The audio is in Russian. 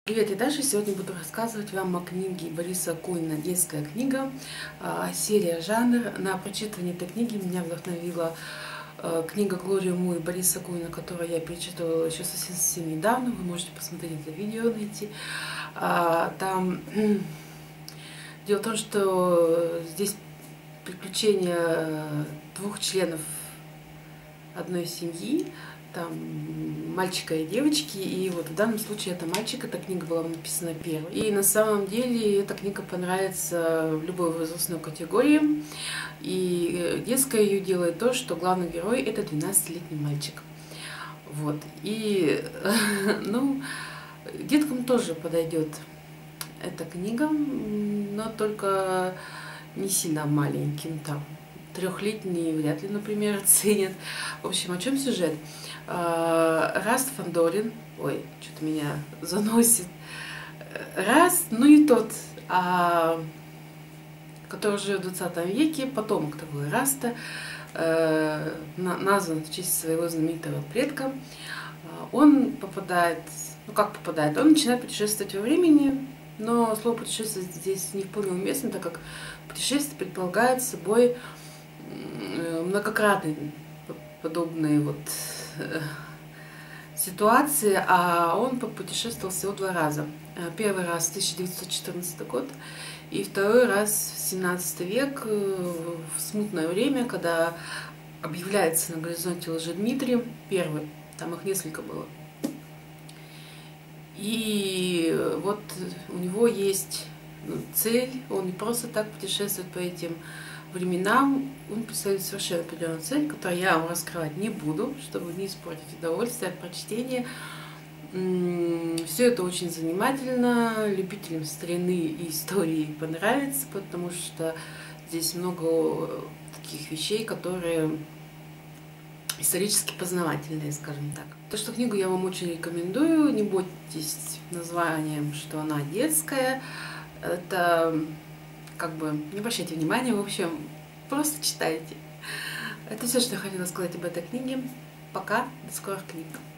Привет, я Даша. Сегодня буду рассказывать вам о книге Бориса Акунина «Детская книга», серия «Жанр». На прочитывание этой книги меня вдохновила книга Глории Мур Бориса Акунина, которую я перечитывала еще совсем недавно. Вы можете посмотреть это видео, найти. Там дело в том, что здесь приключения двух членов одной семьи, там мальчика и девочки, и вот в данном случае это мальчик, эта книга была написана первой. И на самом деле эта книга понравится в любой возрастной категории, и детская ее делает то, что главный герой это 12-летний мальчик. Вот, и, ну, деткам тоже подойдет эта книга, но только не сильно маленьким, там, трехлетний вряд ли, например, оценят. В общем, о чем сюжет? Раст Фандорин, ой, что-то меня заносит. Раст, ну и тот, который живет в 20 веке, потомок такой Раста, назван в честь своего знаменитого предка. Он попадает, ну как попадает, он начинает путешествовать во времени, но слово путешествовать здесь не вполне уместно, так как путешествие предполагает собой многократные подобные вот ситуации, а он путешествовал всего 2 раза. Первый раз 1914 год и второй раз в 17 век, в смутное время, когда объявляется на горизонте Лжедмитрий первый, там их несколько было. И вот у него есть цель, он не просто так путешествует по этим временам, он преследует совершенно определенную цель, которую я вам раскрывать не буду, чтобы не испортить удовольствие от прочтения. Все это очень занимательно, любителям старины и истории понравится, потому что здесь много таких вещей, которые исторически познавательные, скажем так. То, что книгу я вам очень рекомендую, не бойтесь названием, что она детская, это как бы не обращайте внимания, в общем, просто читайте. Это все, что я хотела сказать об этой книге. Пока, до скорых книг.